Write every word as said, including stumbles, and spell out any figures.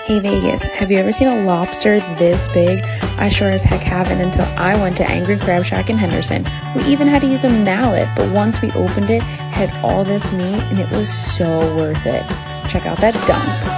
Hey Vegas, have you ever seen a lobster this big? I sure as heck haven't until I went to Angry Crab Shack in Henderson. We even had to use a mallet, but once we opened it, had all this meat and it was so worth it. Check out that dunk.